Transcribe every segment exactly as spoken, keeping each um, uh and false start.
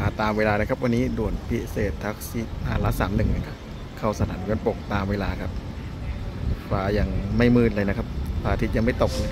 มาตามเวลานะครับวันนี้ด่วนพิเศษแท็กซี่ละสามหนึ่งนะครับเข้าสถานีรถปกตามเวลาครับฟ้ายังไม่มืดเลยนะครับพระอาทิตย์ยังไม่ตกเลย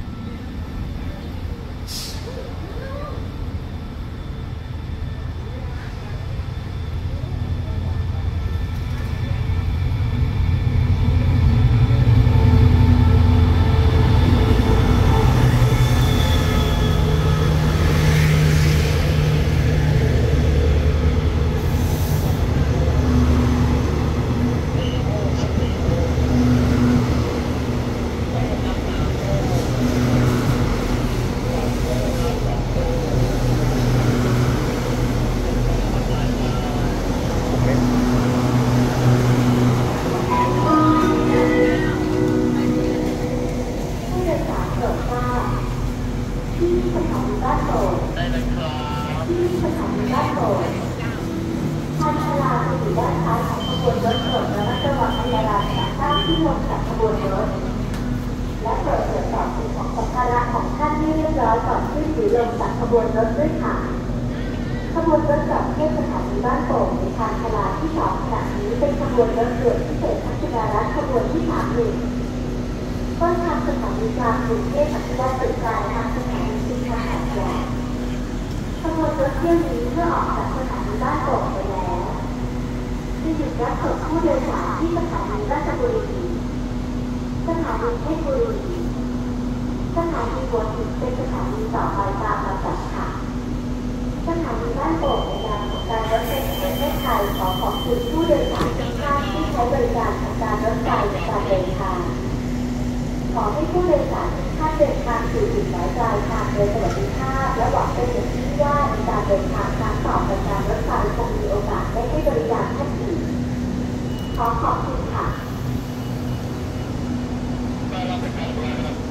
ที่สถานีบ้านโป่งได้เลยครับที่สถานีบ้านโป่งทางชลาจะอยู่ด้านซ้ายของขบวนรถโปรดระมัดระวังอันตรายจากท่านที่ลงจากขบวนรถและโปรดตรวจสอบสิ่งของสัมภาระของท่านให้เรียบร้อยก่อนขึ้นหรือลงจากขบวนรถด้วยค่ะขบวนรถจากเทศสถานีบ้านโป่งในทางชลาที่สองขณะนี้เป็นขบวนรถด่วนพิเศษพัฒนารัฐขบวนที่สามหนึ่งต้นทางสถานีกลางกรุงเทพอภิวัตรตึกกลางทางสถานีชิงช้าแห่งใหญ่ขบวนรถเที่ยวนี้เมื่อออกจากสถานีบ้านโป่งไปแล้วจะหยุดรับส่งผู้โดยสารที่สถานีราชบุรีสถานีเพชรบุรีสถานีหัวหินเป็นสถานีต่อไปตามลำดับค่ะสถานีบ้านโป่งในนามของการรถไฟแห่งประเทศไทยขอขอบคุณผู้โดยสารทุกท่านที่ใช้บริการทางการรถไฟในการเดินทางขอให้ผู้โดยสารทุกท่านเดินทางสู่จุดหมายปลายทางโดยสวัสดิภาพและหวังเป็นอย่างยิ่งว่าในการเดินทางครั้งต่อไปการรถไฟคงมีโอกาสได้ให้บริการท่านอีกขอขอบคุณค่ะ